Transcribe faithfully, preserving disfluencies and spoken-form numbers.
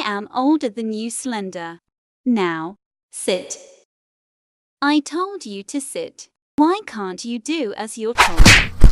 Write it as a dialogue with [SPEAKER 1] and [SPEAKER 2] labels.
[SPEAKER 1] I am older than you, Slender. Now, sit. I told you to sit. Why can't you do as you're told?